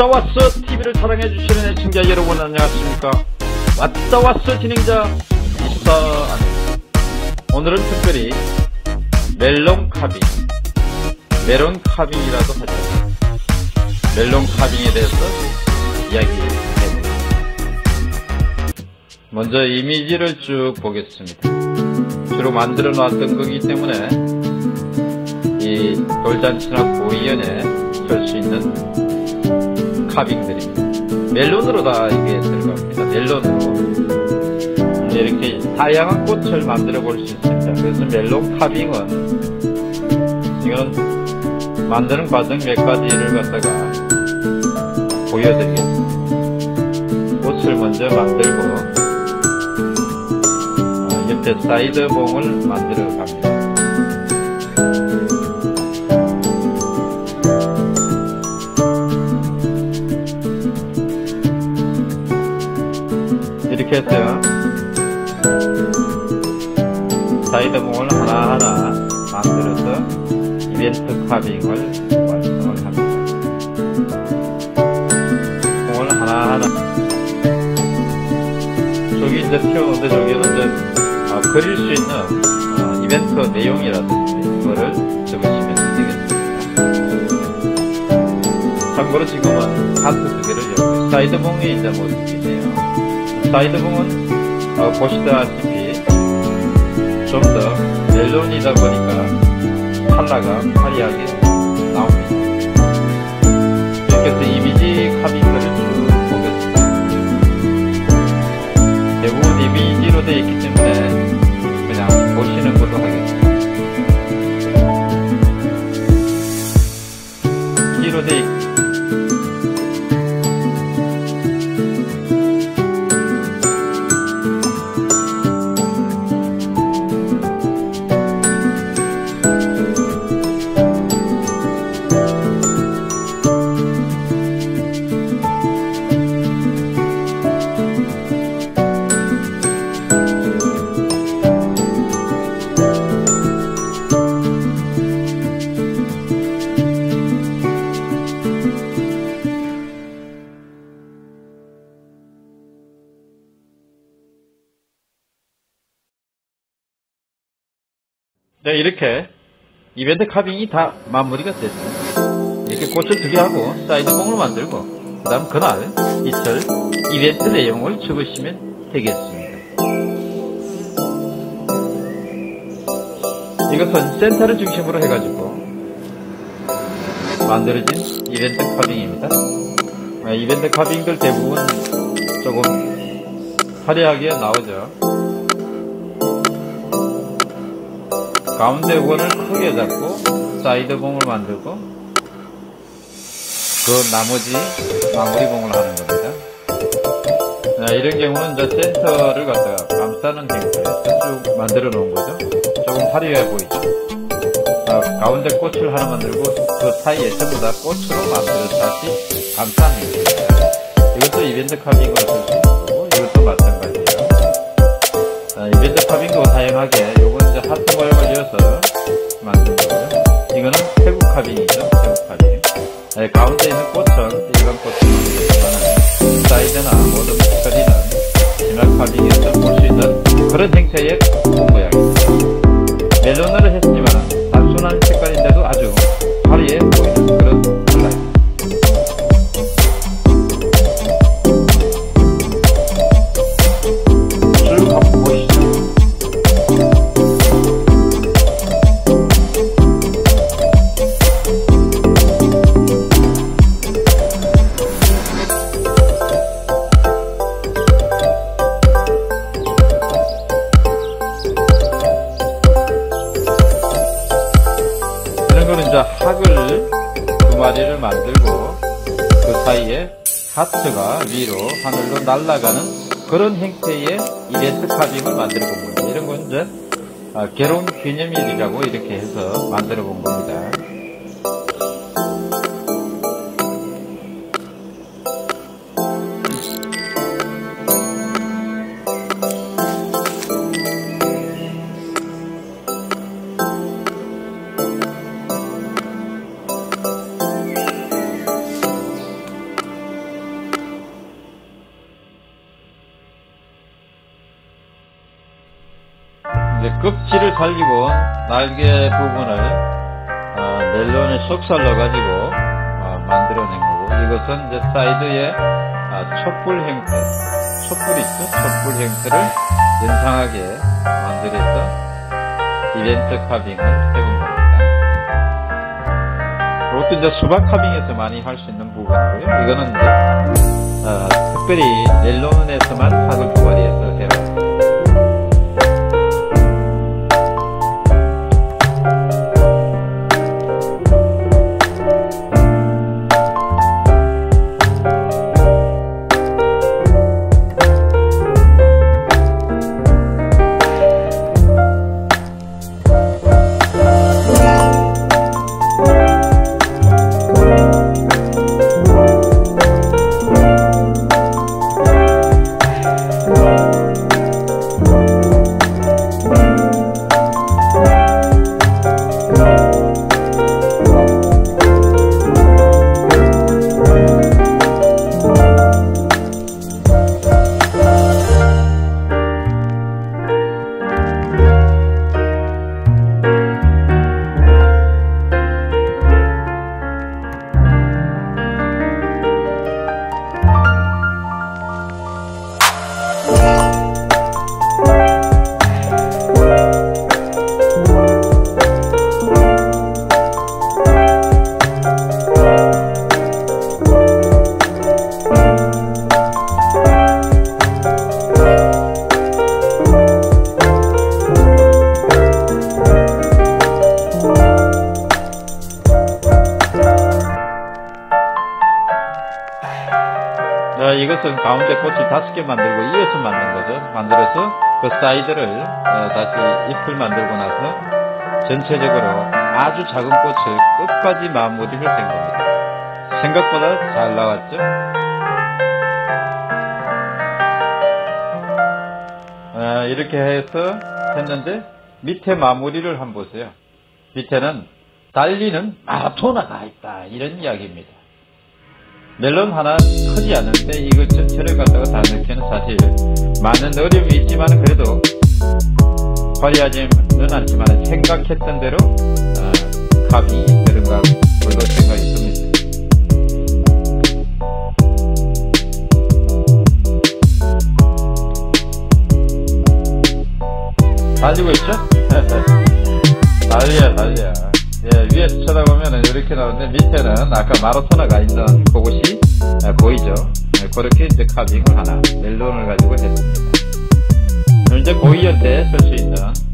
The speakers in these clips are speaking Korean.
왔어 TV를 사랑해주시는 애청자 여러분 안녕하십니까. 왔다 왔어 진행자 이사. 오늘은 특별히 멜론 카빙이라도 하죠. 멜론 카빙에 대해서 이야기해보겠습니다. 먼저 이미지를 쭉 보겠습니다. 주로 만들어 놨던 거기 때문에 이 돌잔치나 고이연에 쓸 수 있는 카빙들입니다. 멜론으로 다 이게 들어갑니다. 멜론으로 이렇게 다양한 꽃을 만들어 볼 수 있습니다. 그래서 멜론 카빙은 이건 만드는 과정 몇 가지를 갖다가 보여드리겠습니다. 꽃을 먼저 만들고 옆에 사이드 봉을 만들어 갑니다. 이렇게 해서 사이드 봉을 하나하나 만들어서 이벤트 카빙을 완성을 합니다. 봉을 하나하나 저기 이제 튀어놓은데 저기는 이제 그릴 수 있는 이벤트 내용이라든지 그거를 적으시면 되겠습니다. 참고로 지금은 하트 두 개를 이용해요. 사이드 봉이 이제 모습이네요. 사이드 봉은 보시다시피 좀 더 멜론이다 보니까 컬러가 화려하게 나옵니다. 이렇게 해서 이미지 카빙들을 쭉 보겠습니다. 대부분 이미지로 되어 있기 때문에 그냥 보시는 걸로 하겠습니다. 키로 되어 있기 네, 이렇게 이벤트 카빙이 다 마무리가 됐습니다. 이렇게 꽃을 두 개 하고 사이드 봉으로 만들고 그 다음 그날 이틀 이벤트 내용을 적으시면 되겠습니다. 이것은 센터를 중심으로 해가지고 만들어진 이벤트 카빙입니다. 이벤트 카빙들 대부분 조금 화려하게 나오죠. 가운데 원을 크게 잡고 사이드 봉을 만들고 그 나머지 마무리 봉을 하는 겁니다. 이런 경우는 이제 센터를 갖다가 감싸는 형태에서 쭉 만들어 놓은 거죠. 조금 화려해 보이죠. 가운데 꽃을 하나 만들고 그 사이에 전부 다 꽃으로 만들어 다시 감싸는 형태입니다. 이것도 이벤트 카빙으로 쓸 수 있는 거고 이것도 마찬가지예요. 이벤트 카빙도 다양하게 요건 이제 하트 모양을 이어서 만든 거고요. 이거는 태국 카빙이죠. 태국 카빙. 가운데 있는 꽃은 일반 꽃을 만들지만 사이드나 모든 스커리는 진화 카빙에서 볼 수 있는 그런 형태의 꽃 모양입니다. 멜론으로 했지만 단순한 색깔인데도 아주 화려해 보이는 그런 컬러입니다. 쭉 한번 보시죠. 학을 두 마리를 만들고 그 사이에 하트가 위로 하늘로 날아가는 그런 형태의 이벤트 카빙을 만들어 본 겁니다. 이런 건 이제 결혼 기념일이라고 이렇게 해서 만들어 본 겁니다. 이제 껍질을 살리고 날개 부분을 넬론에 속살러 가지고 만들어낸 거고, 이것은 이제 사이드에 촛불 형태, 촛불 있죠? 촛불 형태를 연상하게 만들어서 이벤트 카빙을 해본 겁니다. 이것도 이제 수박 카빙에서 많이 할 수 있는 부분이고요. 이거는 이제 특별히 넬론에서만 삭을 두 가지에서 해봤습니다. 이것은 가운데 꽃을 5개 만들고 이어서 만든 거죠. 만들어서 그 사이드를 다시 잎을 만들고 나서 전체적으로 아주 작은 꽃을 끝까지 마무리를 한 겁니다. 생각보다 잘 나왔죠. 이렇게 해서 했는데 밑에 마무리를 한번 보세요. 밑에는 달리는 마라토너가 있다, 이런 이야기입니다. 멜론 하나 크지 않은데 이거 전체를 갖다가 다 넣기에는 사실 많은 어려움이 있지만 그래도 화려하지는 않지만 생각했던 대로 카빙이 되는가 그런 생각이 듭니다. 달리고 있죠? 달려. 예, 위에서 쳐다보면 이렇게 나오는데 밑에는 아까 마라토너가 있는 그곳이 보이죠? 네, 그렇게 이제 카빙을 하나 멜론을 가지고 했습니다. 이제 고이한테 쓸 수 있는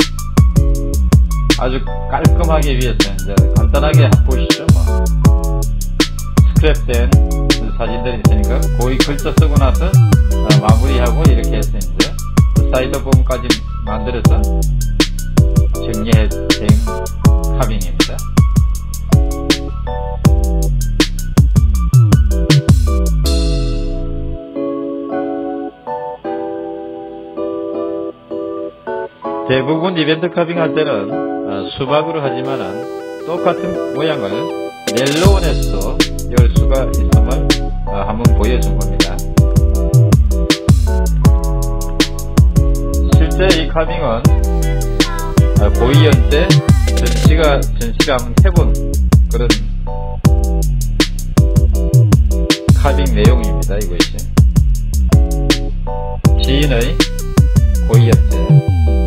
아주 깔끔하게 위에서 이제 간단하게 보시죠. 뭐 스크랩된 사진들이 있으니까 고이 글자 쓰고 나서 마무리하고 이렇게 해서 이제 사이드 부분까지 만들어서 정리해 된 카빙입니다. 대부분 이벤트 카빙 할 때는 수박으로 하지만은 똑같은 모양을 넬론에서도 열 수가 있음을 한번 보여준 겁니다. 실제 이 카빙은 고이연 때 전시가 한번 해본 그런 카빙 내용입니다. 이것이 지인의 고이연 때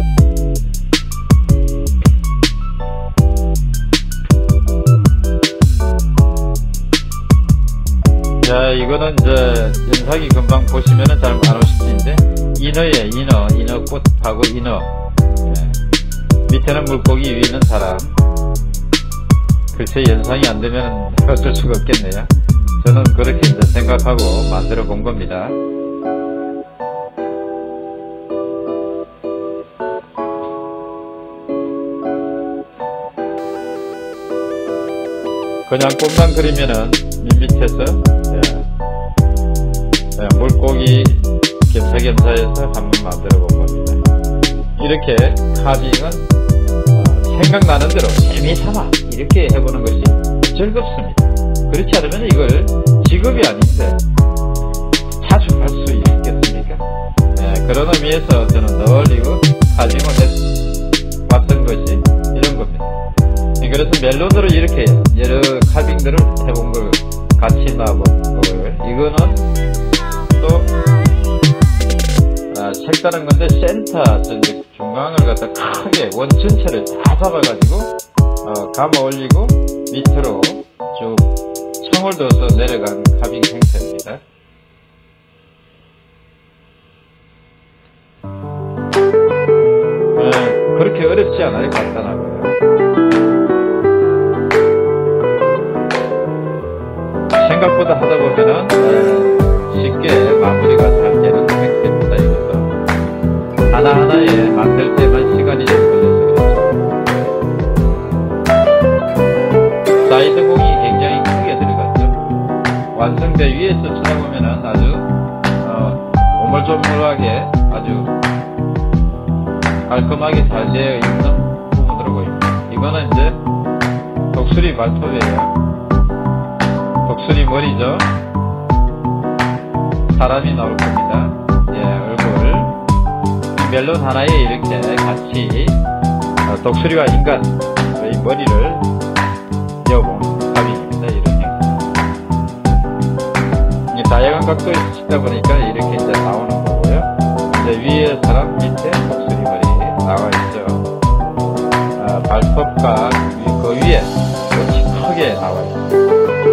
자, 이거는 이제 영상이 금방 보시면은 잘 안 오실 텐데 인어에 인어꽃하고 인어, 네. 밑에는 물고기, 위에는 사람. 글쎄 연상이 안 되면 어쩔 수가 없겠네요. 저는 그렇게 이제 생각하고 만들어 본 겁니다. 그냥 꽃만 그리면은 밑에서 물고기 겸사겸사해서 한번 만들어 본 겁니다. 이렇게 카빙은 생각나는 대로 재미삼아 이렇게 해보는 것이 즐겁습니다. 그렇지 않으면 이걸 직업이 아닌데 자주 할 수 있겠습니까? 그런 의미에서 저는 늘 이거 카빙을 봤던 것이 이런 겁니다. 그래서 멜론으로 이렇게 여러 카빙들을 해본 걸 같이 놔본 거고요. 이거는 또 색다른 건데 센터 중앙을 갖다 크게 원 전체를 다 잡아가지고 감아 올리고 밑으로 쭉 청을 둬서 내려간 카빙 형태입니다. 그렇게 어렵지 않아요. 간단하고요. 생각보다 하다 보면은 쉽게 마무리가 잘 되는 형태입니다. 이것도 하나하나에 만들 때만 시간이 좀 걸려서 그렇죠. 사이드봉이 굉장히 크게 들어갔죠. 완성대 위에서 쳐다보면은 아주 오물조물하게 아주 깔끔하게 잘 되어 있는 부분으로 보입니다. 이거는 이제 독수리 발톱이에요. 독수리 머리죠. 사람이 나올 겁니다. 예, 얼굴. 멜론 하나에 이렇게 같이 독수리와 인간의 머리를 이어본 카빙입니다. 이런 형태. 다양한 각도에서 찍다 보니까 이렇게 이제 나오는 거고요. 이제 위에 사람, 밑에 독수리 머리 나와 있죠. 발톱과 그 위에 꽃이 크게 나와 있습니다.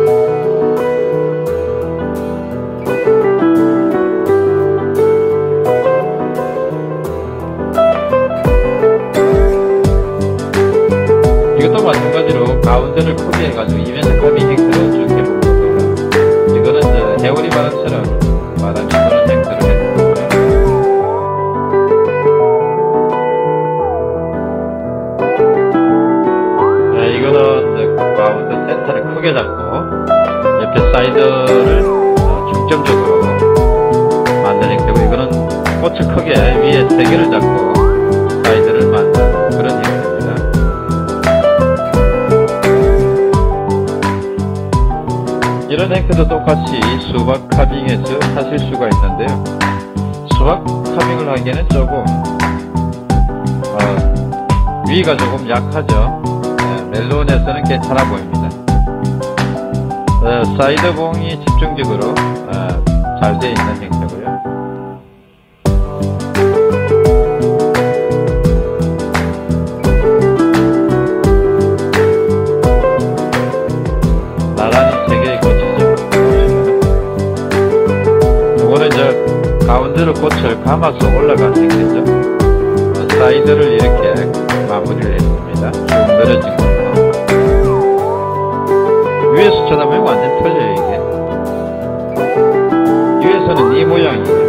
이것도 마찬가지로 가운데를 크게 해가지고 이면서 카빙 형태로 쭉 해본 거고요. 이거는 이제 해오리 바람처럼 바람이 부는 형태로 했는 거고요. 이거는 이제 가운데 센터를 크게 잡고 옆에 사이드를 중점적으로 만든 형태고, 이거는 꽃을 크게 위에 3개를 잡고 사이드를 만든 그런 형태입니다. 이런 형태도 똑같이 수박 카빙에서 하실 수가 있는데요. 수박 카빙을 하기에는 조금 위가 조금 약하죠. 멜론에서는 괜찮아 보입니다. 사이드봉이 집중적으로 잘 되어 있는 형태고요. 나란히 3개의 꽃이죠. 이거는 이제 가운데로 꽃을 감아서 올라간 형태죠. 사이드를 이렇게 마무리를 했습니다. 쭉 늘어진 거. 위에서 쳐다보면 완전 틀려요. 이게 위에서는 이 모양이에요.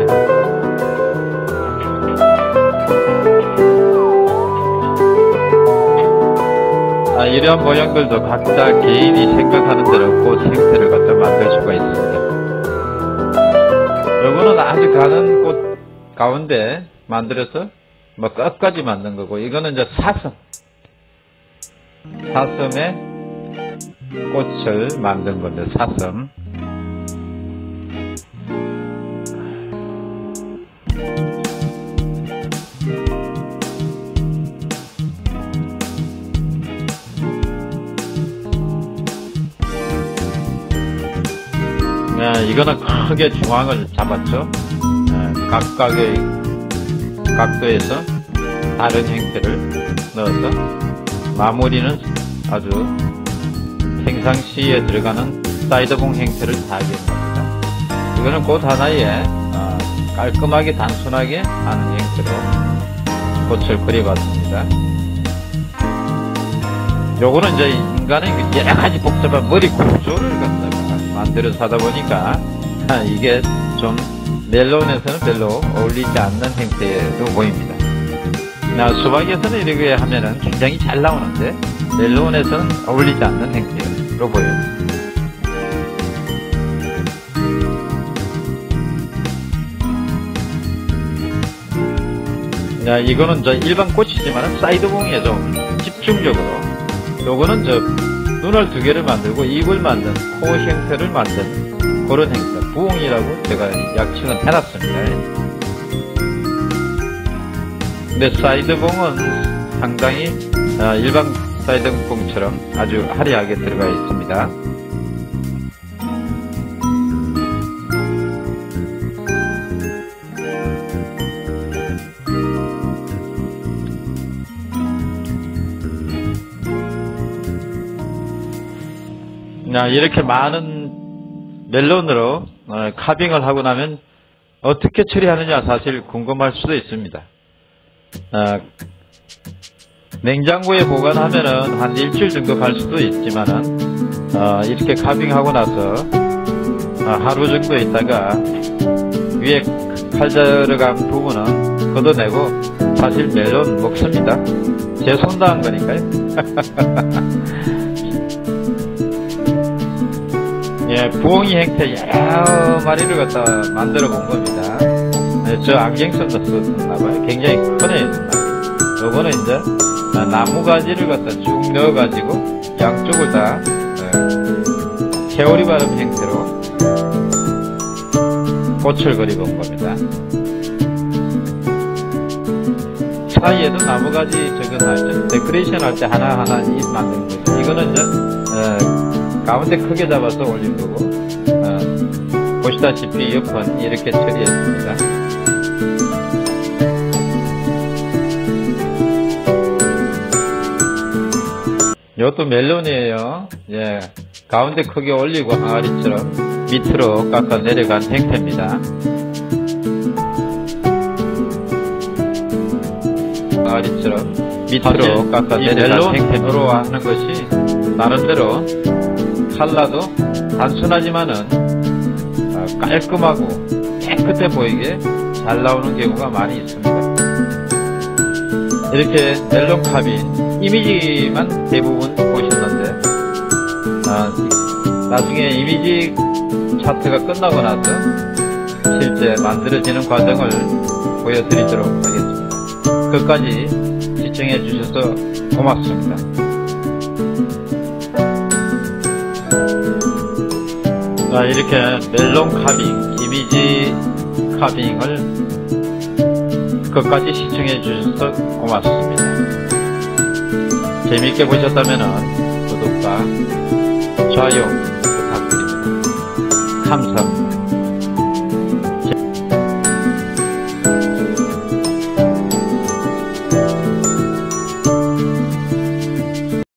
이러한 모양들도 각자 개인이 생각하는 대로 꽃 형태를 갖다 만들 수가 있습니다. 요거는 아주 가는 꽃 가운데 만들어서 뭐 끝까지 만든 거고, 이거는 이제 사슴의 꽃을 만든 건데, 사슴. 이거는 크게 중앙을 잡았죠. 각각의 각도에서 다른 형태를 넣어서 마무리는 아주 평상시에 들어가는 사이드봉 형태를 하게 됩니다. 이거는 꽃 하나에 깔끔하게 단순하게 하는 형태로 꽃을 그려봤습니다. 요거는 이제 인간의 여러가지 복잡한 머리 구조를 갖다가 만들어서 하다 보니까 이게 좀 멜론에서는 별로 어울리지 않는 형태로 보입니다. 수박에서는 이렇게 하면은 굉장히 잘 나오는데 멜론에서는 어울리지 않는 형태로 보여요. 이거는 일반 꽃이지만 사이드봉에 좀 집중적으로, 요거는 눈을 2개를 만들고 입을 만든 코 형태를 만든 그런 형태, 부엉이라고 제가 약칭은 해놨습니다. 근데 사이드봉은 상당히 일반 사이드봉처럼 아주 화려하게 들어가 있습니다. 이렇게 많은 멜론으로 카빙을 하고 나면 어떻게 처리하느냐 사실 궁금할 수도 있습니다. 냉장고에 보관하면은 한 일주일 정도 갈 수도 있지만은 이렇게 카빙하고 나서 하루 정도 있다가 위에 칼 들어간 부분은 걷어내고 사실 멜론 먹습니다. 제 손 닿은 거니까요. 예, 부엉이 형태 여러 마리를 갖다 만들어 본 겁니다. 저 안경선도 썼나봐요. 굉장히 크네. 요거는 이제 나무가지를 갖다 쭉 넣어가지고 양쪽을 다 세월이 바름 형태로 꽃을 그려 본 겁니다. 사이에도 나무가지 적어놔야죠. 데코레이션 할 때 하나하나 잎 만드는 거죠. 이거는 이제 가운데 크게 잡아서 올린 거고, 보시다시피 옆은 이렇게 처리했습니다. 이것도 멜론이에요. 예, 가운데 크게 올리고 항아리처럼 밑으로 깎아 내려간 형태입니다. 항아리처럼 밑으로 깎아 내려간 형태로 하는 것이 나름대로 칼라도 단순하지만은 깔끔하고 깨끗해 보이게 잘 나오는 경우가 많이 있습니다. 이렇게 멜론 카빙 이미지만 대부분 보셨는데 나중에 이미지 차트가 끝나고 나서 실제 만들어지는 과정을 보여드리도록 하겠습니다. 끝까지 시청해 주셔서 고맙습니다. 이렇게 멜론 카빙, 이미지 카빙을 끝까지 시청해 주셔서 고맙습니다. 재미있게 보셨다면 구독과 좋아요 부탁드립니다. 감사합니다.